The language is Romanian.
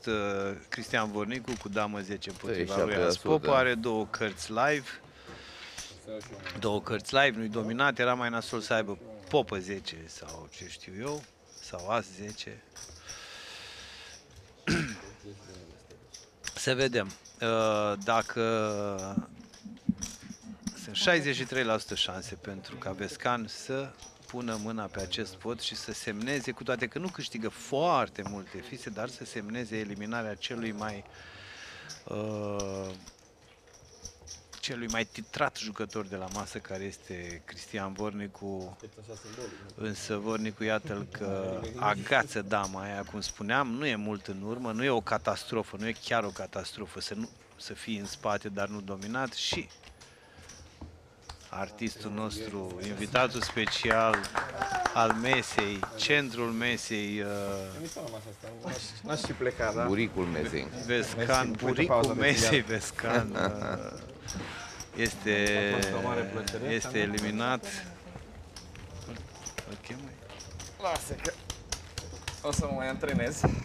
fost Cristian Vornicu cu damă 10 împotriva lui Alex Popa, are 2 cărți live. 2 cărți live, nu-i dominat, era mai nasol să aibă Popă 10 sau ce știu eu, sau As 10. Să vedem. Dacă sunt 63% șanse pentru ca Vescan să pună mâna pe acest pot și să semneze, cu toate că nu câștigă foarte multe fițe, dar să semneze eliminarea celui mai titrat jucător de la masă, care este Cristian Vornicu. Însă Vornicu, iată-l că agață dama aia, cum spuneam, nu e mult în urmă, nu e o catastrofă, nu e chiar o catastrofă să fii în spate, dar nu dominat. Și artistul nostru, invitatul special al mesei, centrul mesei, n-aș și pleca, da? Buricul mesei. Vescan, buricul mesei Vescan, este eliminat. Lasă că o să mă mai antrenez.